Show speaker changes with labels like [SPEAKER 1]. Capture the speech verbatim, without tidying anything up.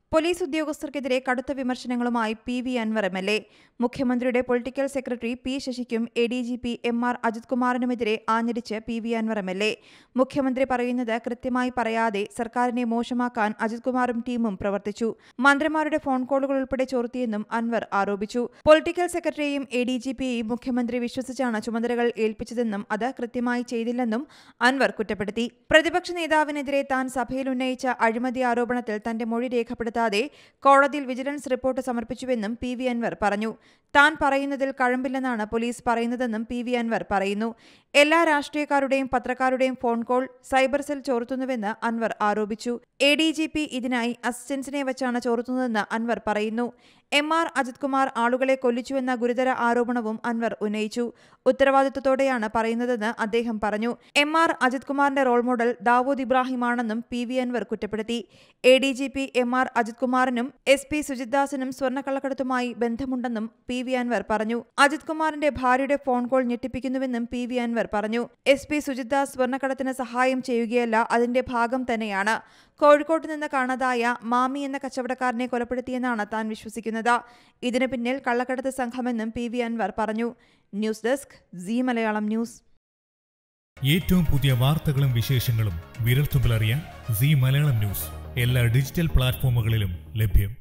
[SPEAKER 1] Police ഉദ്യോഗസ്ഥർക്കെതിരെ കടുത്ത വിമർശനങ്ങളുമായി P V Anvar M L A. മുഖ്യമന്ത്രിയുടെ പൊളിറ്റിക്കൽ സെക്രട്ടറി പി ശശിക്കും A D G P M R Ajith കുമാറിനുമെതിരെ ആഞ്ഞടിച്ച് P V Anvar M L A. മുഖ്യമന്ത്രി പറയുന്നത് കൃത്യമായി പറയാതെ സർക്കാരിനെ മോശമാക്കാൻ അജിത് കുമാറും ടീമും പ്രവർത്തിച്ചു. മന്ത്രിമാരുടെ ഫോൺ കോളുകൾ ഉൾപ്പെടെ ചോർത്തിയെന്നും അൻവർ ആരോപിച്ചു. പൊളിറ്റിക്കൽ സെക്രട്ടറിയെയും എ ഡി ജി പിയെയും മുഖ്യമന്ത്രി വിശ്വസിച്ചാണ് ചുമതലകൾ ഏൽപ്പിച്ചതെന്നും അത് കൃത്യമായി ചെയ്തില്ലെന്നും അൻവർ കുറ്റപ്പെടുത്തി. പ്രതിപക്ഷ നേതാവിനെതിരെ താൻ സഭയിൽ ഉന്നയിച്ച അഴിമതി ആരോപണത്തിൽ തന്റെ മൊഴി രേഖപ്പെടുത്താതെ കോടതിയിൽ വിജിലൻസ് റിപ്പോർട്ട് സമർപ്പിച്ചുവെന്നും പി വി അൻവർ പറഞ്ഞു. താൻ പറയുന്നതിൽ കഴമ്പില്ലെന്നാണ് പോലീസ് പറയുന്നതെന്നും പി വി അൻവർ പറയുന്നു. എല്ലാ രാഷ്ട്രീയക്കാരുടെയും പത്രക്കാരുടെയും ഫോൺ കോൾ സൈബർ സെൽ ചോർത്തുന്നുവെന്ന് അൻവർ ആരോപിച്ചു. എ ഡി ജി പി ഇതിനായി അസിസ്റ്റൻസിനെ വച്ചാണ് ചോർത്തുന്നതെന്ന് അൻവർ പറയുന്നു. എം ആർ അജിത് കുമാർ ആളുകളെ കൊല്ലിച്ചുവെന്ന ഗുരുതര ആരോപണവും അൻവർ ഉന്നയിച്ചു. ഉത്തരവാദിത്വത്തോടെയാണ് പറയുന്നതെന്ന് അദ്ദേഹം പറഞ്ഞു. എം ആർ അജിത് കുമാറിന്റെ റോൾ മോഡൽ ദാവൂദ് ഇബ്രാഹിമാണെന്നും പി വി അൻവർ കുറ്റപ്പെടുത്തി. A D G P M R Ajith കുമാറിനും എസ് പി സുജിത് ദാസിനും സ്വർണ്ണക്കള്ളക്കടത്തുമായി ബന്ധമുണ്ടെന്നും പി വി അൻവർ പറഞ്ഞു. അജിത് കുമാറിന്റെ ഭാര്യയുടെ ഫോൺ കോൾ ഞെട്ടിപ്പിക്കുന്നുവെന്നും പി വി അൻവർ പറഞ്ഞു. എസ് പി സുജിത് ദാസ് സ്വർണ്ണക്കടത്തിന് സഹായം ചെയ്യുകയല്ല, അതിന്റെ ഭാഗം തന്നെയാണ്. കോഴിക്കോട്ട് നിന്ന് കാണാതായ മാമി എന്ന കച്ചവടക്കാരനെ കൊലപ്പെടുത്തിയെന്നാണ് താൻ വിശ്വസിക്കുന്നത്. ഇതിനു പിന്നിൽ കള്ളക്കടത്ത് സംഘമെന്നും പി വി അൻവർ പറഞ്ഞു. News desk Zee Malayalam news.
[SPEAKER 2] ഏറ്റവും പുതിയ വാർത്തകളും വിശേഷങ്ങളും വിരൽത്തുമ്പിലറിയാൻ സീ മലയാളം ന്യൂസ് എല്ലാ ഡിജിറ്റൽ പ്ലാറ്റ്ഫോമുകളിലും ലഭ്യം.